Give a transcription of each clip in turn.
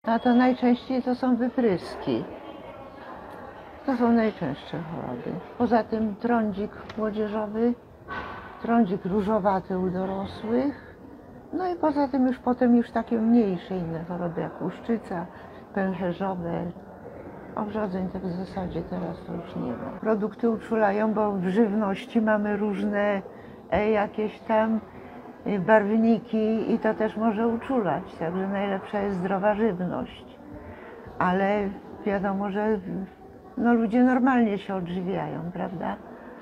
A to najczęściej to są wypryski. To są najczęstsze choroby. Poza tym trądzik młodzieżowy, trądzik różowaty u dorosłych. No i poza tym potem już takie mniejsze inne choroby jak łuszczyca, pęcherzowe. Obrzodzeń tak w zasadzie teraz to już nie ma. Produkty uczulają, bo w żywności mamy różne jakieś tam barwniki i to też może uczulać, także najlepsza jest zdrowa żywność. Ale wiadomo, że ludzie normalnie się odżywiają, prawda?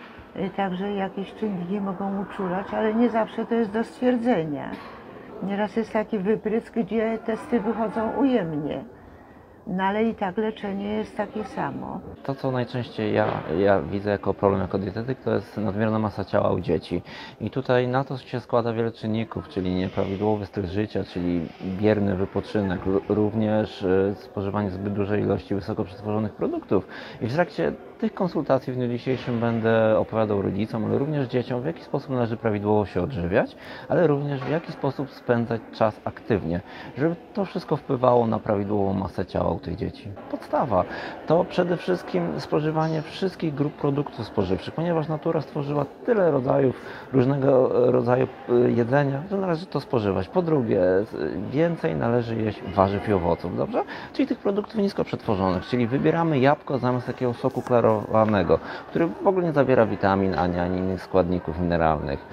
Także jakieś czynniki mogą uczulać, ale nie zawsze to jest do stwierdzenia. Nieraz jest taki wyprysk, gdzie testy wychodzą ujemnie. No ale i tak leczenie jest takie samo. To, co najczęściej ja widzę jako problem jako dietetyk, to jest nadmierna masa ciała u dzieci. I tutaj na to się składa wiele czynników, czyli nieprawidłowy styl życia, czyli bierny wypoczynek, również spożywanie zbyt dużej ilości wysoko przetworzonych produktów. I w trakcie tych konsultacji w dniu dzisiejszym będę opowiadał rodzicom, ale również dzieciom, w jaki sposób należy prawidłowo się odżywiać, ale również w jaki sposób spędzać czas aktywnie, żeby to wszystko wpływało na prawidłową masę ciała u tych dzieci. Podstawa to przede wszystkim spożywanie wszystkich grup produktów spożywczych, ponieważ natura stworzyła tyle rodzajów różnego rodzaju jedzenia, że należy to spożywać. Po drugie, więcej należy jeść warzyw i owoców, dobrze? Czyli tych produktów nisko przetworzonych, czyli wybieramy jabłko zamiast takiego soku klarowanego, który w ogóle nie zawiera witamin ani innych składników mineralnych.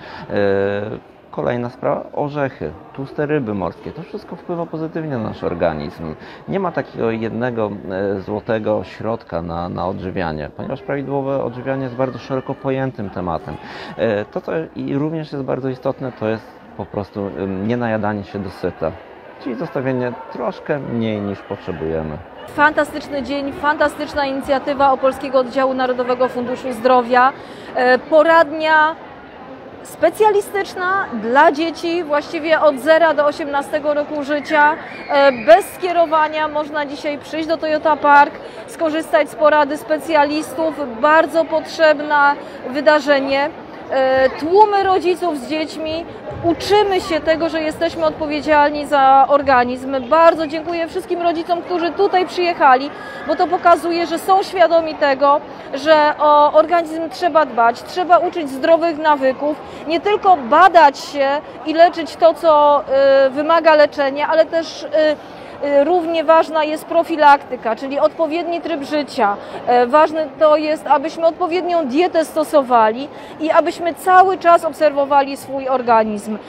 Kolejna sprawa, orzechy, tłuste ryby morskie, to wszystko wpływa pozytywnie na nasz organizm. Nie ma takiego jednego złotego środka na odżywianie, ponieważ prawidłowe odżywianie jest bardzo szeroko pojętym tematem. To, co i również jest bardzo istotne, to jest po prostu nie najadanie się dosyta, czyli zostawienie troszkę mniej niż potrzebujemy. Fantastyczny dzień, fantastyczna inicjatywa Opolskiego Oddziału Narodowego Funduszu Zdrowia, poradnia specjalistyczna dla dzieci właściwie od 0 do 18 roku życia. Bez skierowania można dzisiaj przyjść do Toyota Park, skorzystać z porady specjalistów. Bardzo potrzebne wydarzenie. Tłumy rodziców z dziećmi. Uczymy się tego, że jesteśmy odpowiedzialni za organizm. Bardzo dziękuję wszystkim rodzicom, którzy tutaj przyjechali, bo to pokazuje, że są świadomi tego, że o organizm trzeba dbać, trzeba uczyć zdrowych nawyków, nie tylko badać się i leczyć to, co wymaga leczenia, ale też równie ważna jest profilaktyka, czyli odpowiedni tryb życia. Ważne to jest, abyśmy odpowiednią dietę stosowali i abyśmy cały czas obserwowali swój organizm.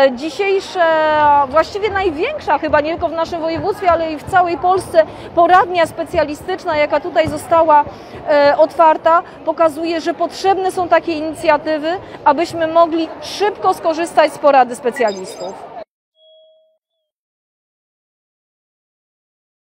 Dzisiejsza, właściwie największa chyba nie tylko w naszym województwie, ale i w całej Polsce poradnia specjalistyczna, jaka tutaj została otwarta, pokazuje, że potrzebne są takie inicjatywy, abyśmy mogli szybko skorzystać z porady specjalistów.